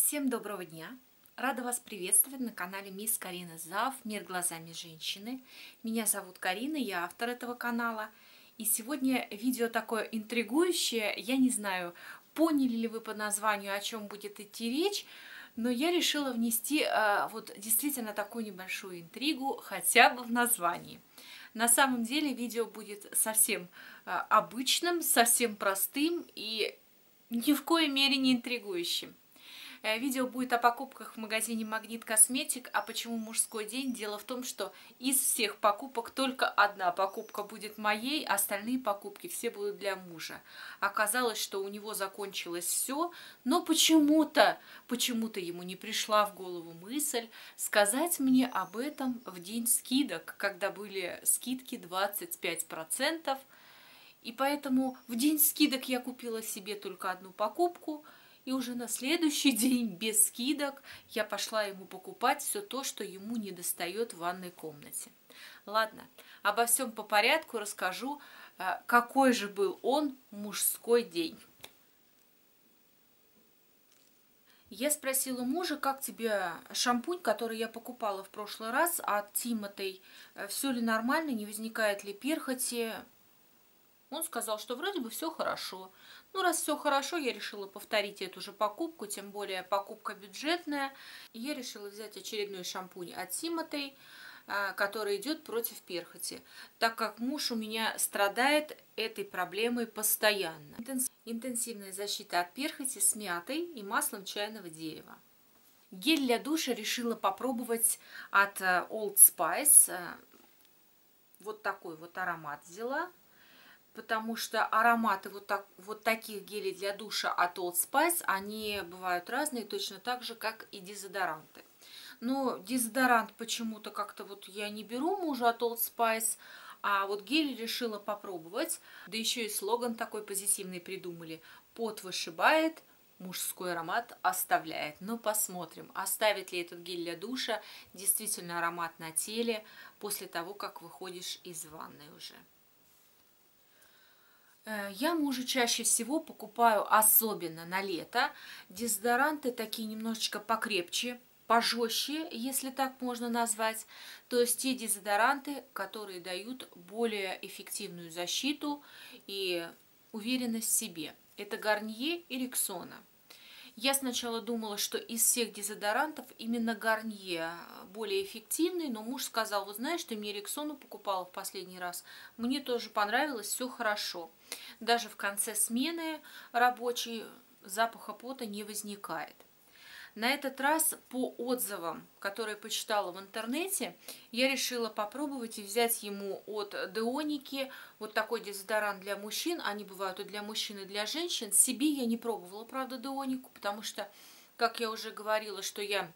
Всем доброго дня! Рада вас приветствовать на канале Мисс Карина Зав «Мир глазами женщины». Меня зовут Карина, я автор этого канала. И сегодня видео такое интригующее. Я не знаю, поняли ли вы по названию, о чем будет идти речь, но я решила внести вот действительно такую небольшую интригу хотя бы в названии. На самом деле видео будет совсем обычным, совсем простым и ни в коей мере не интригующим. Видео будет о покупках в магазине Магнит Косметик. А почему мужской день? Дело в том, что из всех покупок только одна покупка будет моей, остальные покупки все будут для мужа. Оказалось, что у него закончилось все, но почему-то ему не пришла в голову мысль сказать мне об этом в день скидок, когда были скидки 25%. И поэтому в день скидок я купила себе только одну покупку. И уже на следующий день без скидок я пошла ему покупать все то, что ему недостает в ванной комнате. Ладно, обо всем по порядку расскажу, какой же был он мужской день. Я спросила мужа, как тебе шампунь, который я покупала в прошлый раз от Тиматей, все ли нормально, не возникает ли перхоти. Он сказал, что вроде бы все хорошо. Ну, раз все хорошо, я решила повторить эту же покупку, тем более покупка бюджетная. И я решила взять очередной шампунь от Тиматей, который идет против перхоти, так как муж у меня страдает этой проблемой постоянно. Интенсивная защита от перхоти с мятой и маслом чайного дерева. Гель для душа решила попробовать от Old Spice. Вот такой вот аромат взяла. Потому что ароматы вот таких гелей для душа от Old Spice, они бывают разные, точно так же, как и дезодоранты. Но дезодорант почему-то как-то вот я не беру мужа от Old Spice, а вот гель решила попробовать. Да еще и слоган такой позитивный придумали. Пот вышибает, мужской аромат оставляет. Ну, посмотрим, оставит ли этот гель для душа действительно аромат на теле после того, как выходишь из ванной уже. Я мужу чаще всего покупаю, особенно на лето, дезодоранты такие немножечко покрепче, пожестче, если так можно назвать. То есть те дезодоранты, которые дают более эффективную защиту и уверенность в себе. Это Garnier и Rexona. Я сначала думала, что из всех дезодорантов именно Garnier более эффективный, но муж сказал, вот знаешь, ты мне Рексону покупала в последний раз, мне тоже понравилось, все хорошо. Даже в конце смены рабочей запаха пота не возникает. На этот раз по отзывам, которые почитала в интернете, я решила попробовать и взять ему от Деоники вот такой дезодорант для мужчин. Они бывают и для мужчин, и для женщин. Себе я не пробовала, правда, Деонику, потому что, как я уже говорила, что я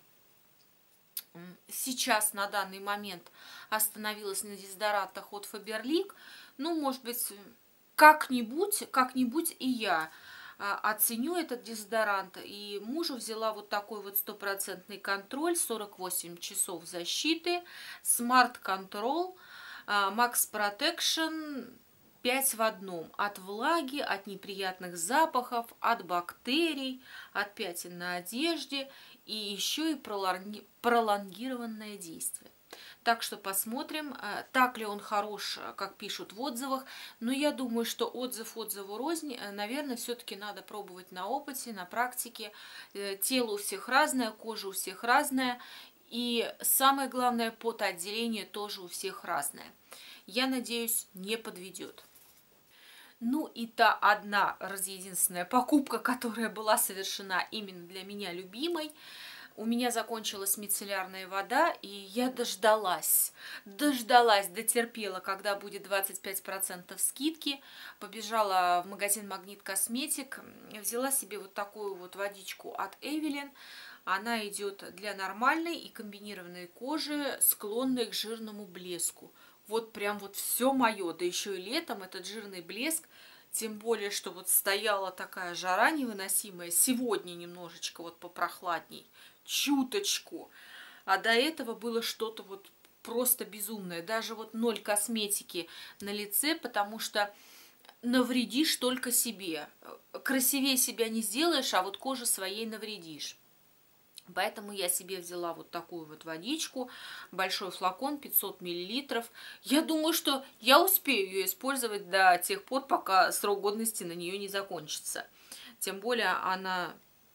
сейчас на данный момент остановилась на дезодорантах от Faberlic. Ну, может быть, как-нибудь и я оценю этот дезодорант. И мужу взяла вот такой вот 100% контроль, 48 часов защиты, Smart Control, Max Protection 5 в одном. От влаги, от неприятных запахов, от бактерий, от пятен на одежде и еще и пролонгированное действие. Так что посмотрим, так ли он хорош, как пишут в отзывах. Но я думаю, что отзыв отзыву рознь. Наверное, все-таки надо пробовать на опыте, на практике. Тело у всех разное, кожа у всех разная. И самое главное, потоотделение тоже у всех разное. Я надеюсь, не подведет. Ну и та одна единственная покупка, которая была совершена именно для меня любимой. У меня закончилась мицеллярная вода, и я дождалась, дотерпела, когда будет 25% скидки. Побежала в магазин Магнит Косметик, взяла себе вот такую вот водичку от Эвелин. Она идет для нормальной и комбинированной кожи, склонной к жирному блеску. Вот прям вот все мое, да еще и летом этот жирный блеск. Тем более, что вот стояла такая жара невыносимая. Сегодня немножечко вот попрохладней. Чуточку. А до этого было что-то вот просто безумное. Даже вот 0 косметики на лице, потому что навредишь только себе. Красивее себя не сделаешь, а вот коже своей навредишь. Поэтому я себе взяла вот такую вот водичку, большой флакон, 500 мл. Я думаю, что я успею ее использовать до тех пор, пока срок годности на нее не закончится. Тем более она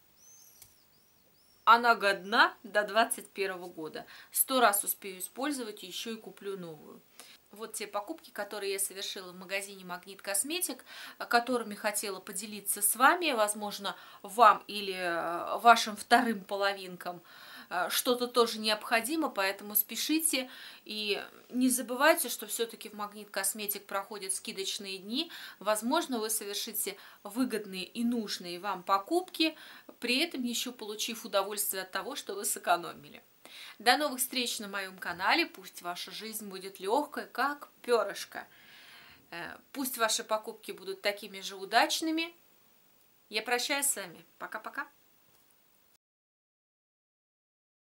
годна до 2021 года. 100 раз успею использовать, еще и куплю новую. Вот те покупки, которые я совершила в магазине Магнит Косметик, которыми хотела поделиться с вами. Возможно, вам или вашим вторым половинкам что-то тоже необходимо, поэтому спешите. И не забывайте, что все-таки в Магнит Косметик проходят скидочные дни. Возможно, вы совершите выгодные и нужные вам покупки, при этом еще получив удовольствие от того, что вы сэкономили. До новых встреч на моем канале. Пусть ваша жизнь будет легкой, как перышко. Пусть ваши покупки будут такими же удачными. Я прощаюсь с вами. Пока-пока.